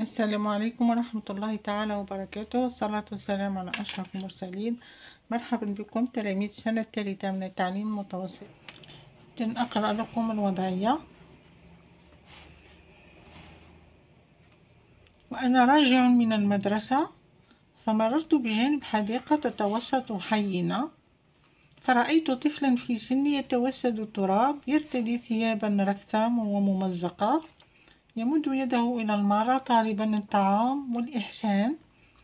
السلام عليكم ورحمة الله تعالى وبركاته، والصلاة والسلام على أشرف المرسلين. مرحبا بكم تلاميذ السنة الثالثة من التعليم المتوسط. أقرأ لكم الوضعية. وأنا راجع من المدرسة فمررت بجانب حديقة تتوسط حينا، فرأيت طفلا في سني يتوسد التراب، يرتدي ثيابا رثة وممزقة، يمد يده إلى المارة طالبا الطعام والإحسان.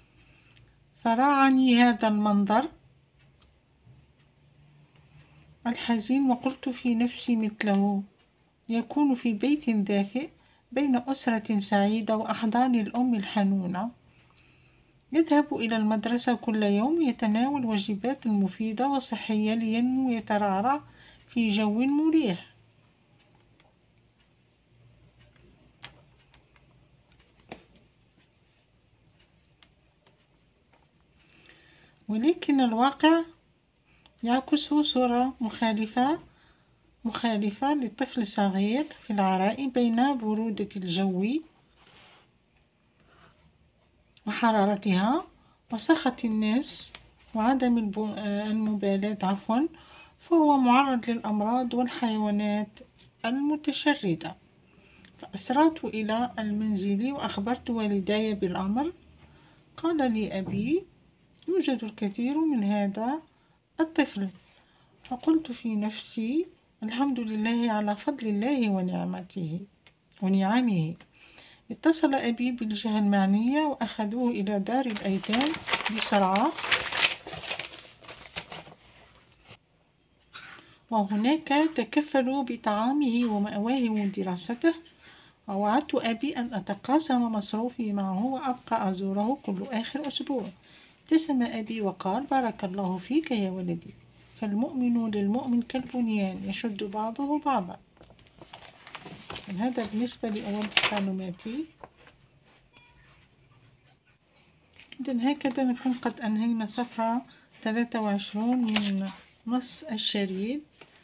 فراعني هذا المنظر الحزين وقلت في نفسي مثله يكون في بيت دافئ بين أسرة سعيدة وأحضان الأم الحنونة، يذهب إلى المدرسة كل يوم، يتناول وجبات مفيدة وصحية لينمو ويترعرع في جو مريح. ولكن الواقع يعكس صورة مخالفة للطفل الصغير في العراء بين برودة الجو وحرارتها وسخط الناس وعدم المبالاة فهو معرض للأمراض والحيوانات المتشردة. فأسرعت إلى المنزل وأخبرت والداي بالأمر. قال لي أبي: يوجد الكثير من هذا الطفل. فقلت في نفسي: الحمد لله على فضل الله ونعمه. اتصل أبي بالجهة المعنية وأخذوه إلى دار الأيتام بسرعة، وهناك تكفلوا بطعامه ومأواه ودراسته. ووعدت أبي أن أتقاسم مصروفي معه وأبقى أزوره كل آخر أسبوع. ابتسم أبي وقال: بارك الله فيك يا ولدي، فالمؤمن للمؤمن كالبنيان يشد بعضه بعضا. هذا بالنسبة لأول معلوماتي. إذن هكذا نكون قد أنهينا صفحة 23 من نص الشريط.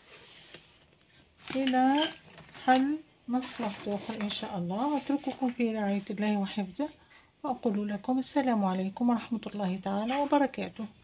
إلى حل نص آخر إن شاء الله، وأترككم في رعاية الله وحفظه، وأقول لكم السلام عليكم ورحمة الله تعالى وبركاته.